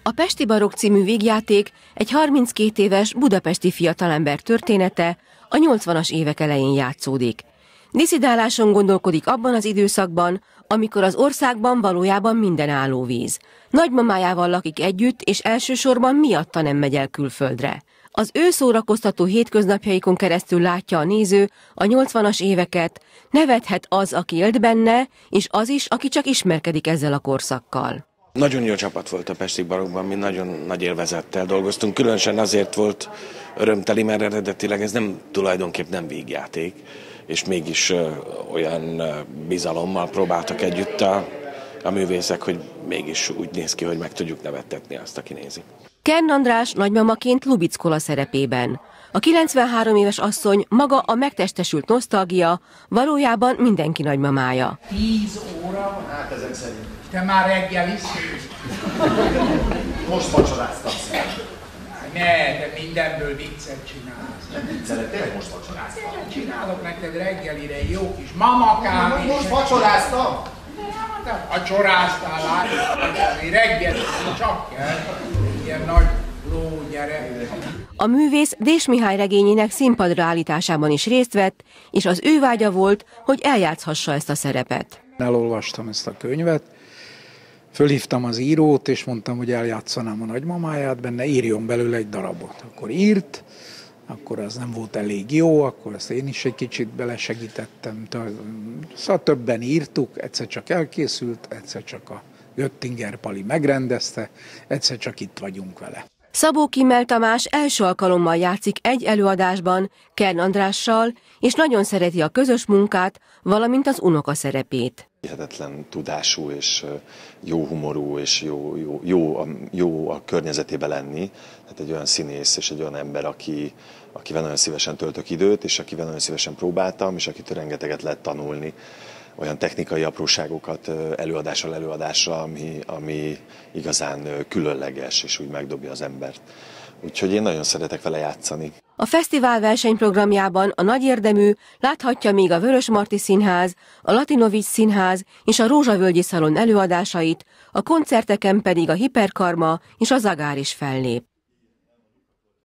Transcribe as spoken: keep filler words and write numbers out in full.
A Pesti Barokk című vígjáték egy harminckét éves budapesti fiatalember története, a nyolcvanas évek elején játszódik. Disszidáláson gondolkodik abban az időszakban, amikor az országban valójában minden állóvíz. Nagymamájával lakik együtt, és elsősorban miatta nem megy el külföldre. Az ő szórakoztató hétköznapjaikon keresztül látja a néző a nyolcvanas éveket, nevethet az, aki élt benne, és az is, aki csak ismerkedik ezzel a korszakkal. Nagyon jó csapat volt a Pesti Barokkban, mi nagyon nagy élvezettel dolgoztunk, különösen azért volt örömteli, mert eredetileg ez nem tulajdonképp nem vígjáték, és mégis ö, olyan ö, bizalommal próbáltak együtt a, a művészek, hogy mégis úgy néz ki, hogy meg tudjuk nevettetni azt, aki nézi. Kern András nagymamaként Lubickola szerepében. A kilencvenhárom éves asszony maga a megtestesült nosztalgia, valójában mindenki nagymamája. Tíz óra? Hát ezek szerint. Te már reggel is? Most vacsoráztam. Ne, te mindenből viccet csinálsz. Viccelet, tényleg most vacsoráztam. Csinálok neked reggelire jó kis mamakám. Most vacsoráztam? Te vacsoráztál, látod? Reggel csak kell. Ilyen nagy ló, gyere. A művész Dés Mihály regényének színpadra állításában is részt vett, és az ő vágya volt, hogy eljátszhassa ezt a szerepet. Elolvastam ezt a könyvet, fölhívtam az írót, és mondtam, hogy eljátszanám a nagymamáját, benne írjon belőle egy darabot. Akkor írt, akkor az nem volt elég jó, akkor ezt én is egy kicsit belesegítettem. Szóval többen írtuk, egyszer csak elkészült, egyszer csak a Göttinger Pali megrendezte, egyszer csak itt vagyunk vele. Szabó Kimmel Tamás első alkalommal játszik egy előadásban Kern Andrással, és nagyon szereti a közös munkát, valamint az unoka szerepét. Hihetetlen tudású és jó humorú és jó, jó, jó, a, jó a környezetében lenni. Tehát egy olyan színész és egy olyan ember, aki, akivel nagyon szívesen töltök időt, és akivel nagyon szívesen próbáltam, és akitől rengeteget lehet tanulni. Olyan technikai apróságokat előadásról előadásra, ami, ami igazán különleges, és úgy megdobja az embert. Úgyhogy én nagyon szeretek vele játszani. A fesztivál versenyprogramjában a nagy érdemű láthatja még a Vörösmarty Színház, a Latinovics Színház és a Rózsavölgyi Szalon előadásait, a koncerteken pedig a Hiperkarma és a Zagár is fellép.